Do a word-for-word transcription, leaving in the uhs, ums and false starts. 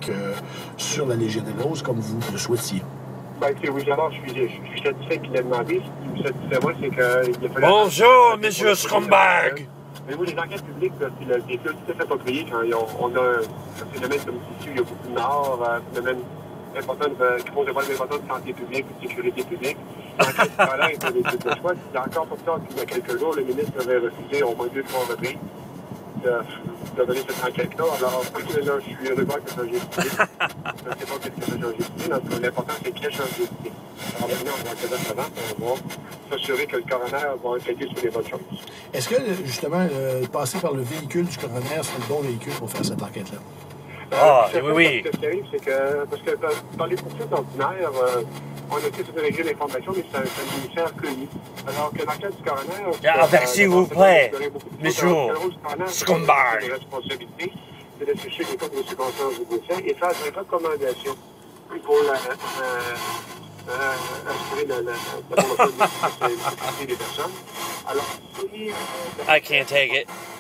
euh, sur la légionellose comme vous le souhaitiez. Ben, écoutez, oui, d'abord, je suis, je suis satisfait qu'il ait demandé. Ce qui me satisfait, moi, c'est qu'il a fallu... Bonjour, monsieur Scumbag! Mais oui, les enquêtes publiques, c'est le véhicule tout à fait approprié. Quand on, on a un phénomène comme ici, il y a beaucoup de morts, un phénomène important de, qui pose des problèmes importants de santé publique, de sécurité publique. L'enquête du scolaire est un étude de choix. C'est encore pour ça qu'il y a quelques jours, le ministre avait refusé au moins deux, trois reprises de, de donner cette enquête-là. Alors, là, je suis heureux de voir que ça a changé d'idée. Je ne sais pas ce que ça a changé d'idée. L'important, c'est qu'il a changé d'idée. Alors maintenant, on va regarder avant, on va s'assurer que le coroner va enquêter sur les bonnes choses. Est-ce que, justement, euh, passer par le véhicule du coroner, c'est le bon véhicule pour faire cette enquête-là? Ah, oui, oui. Ce qui arrive, c'est que, parce que dans les poursuites ordinaires, euh, on a fait sur régler l'information, mais c'est un ministère connu. Alors que l'enquête du coroner... Ah, ben, s'il vous plaît, monsieur Scumbag. La responsabilité, c'est de chercher les cas de circonstances du décès et faire des recommandations pour la, euh, euh, assurer la, la, la promotion de la sécurité des personnes. Alors, si... I can't take it.